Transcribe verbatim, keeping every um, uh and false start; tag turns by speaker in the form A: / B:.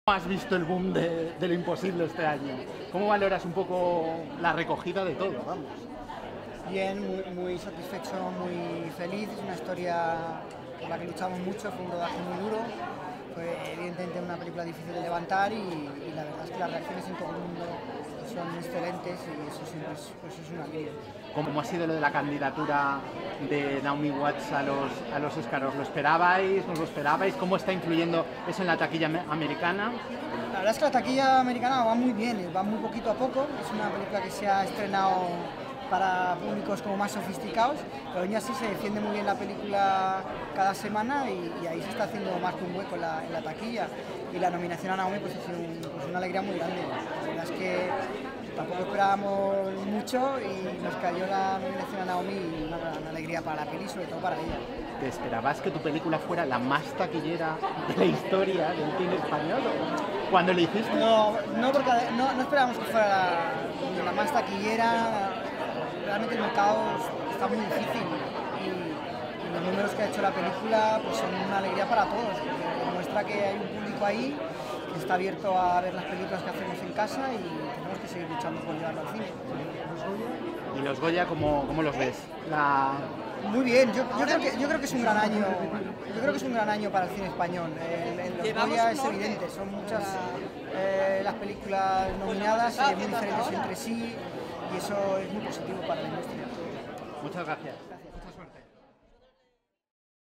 A: ¿Cómo has visto el boom de, de Lo Imposible este año? ¿Cómo valoras un poco la recogida de todo? Vamos.
B: Bien, muy, muy satisfecho, muy feliz. Es una historia por la que luchamos mucho, fue un rodaje muy duro. Fue evidentemente una película difícil de levantar y, y la verdad es que las reacciones en todo el mundo son excelentes y eso siempre es, pues es una alivio.
A: ¿Cómo ha sido lo de la candidatura de Naomi Watts a los, a los Oscars? ¿Os lo esperabais? ¿No lo esperabais? ¿Cómo está influyendo eso en la taquilla americana?
B: La verdad es que la taquilla americana va muy bien, va muy poquito a poco. Es una película que se ha estrenado para públicos como más sofisticados, pero aún así se defiende muy bien la película cada semana y, y ahí se está haciendo más que un hueco en la, en la taquilla. Y la nominación a Naomi pues, ha sido un, pues, una alegría muy grande. La verdad es que tampoco esperábamos mucho y nos cayó la nominación a Naomi y una gran alegría para la peli, sobre todo para ella.
A: ¿Te esperabas que tu película fuera la más taquillera de la historia del cine español? ¿Cuándo lo hiciste?
B: No, no porque no, no esperábamos que fuera la, la más taquillera. Realmente el mercado está muy difícil y, y los números que ha hecho la película pues son una alegría para todos, porque demuestra que hay un público ahí que está abierto a ver las películas que hacemos en casa y tenemos que seguir luchando por llevarlo al cine.
A: ¿Y los Goya cómo, cómo los ves? La...
B: Muy bien, yo, yo, creo que, yo creo que es un gran año, yo creo que es un gran año para el cine español. El, el los Goya es evidente, son muchas eh, las películas nominadas, eh, muy diferentes entre sí. Y eso es muy positivo para la industria.
A: Muchas gracias.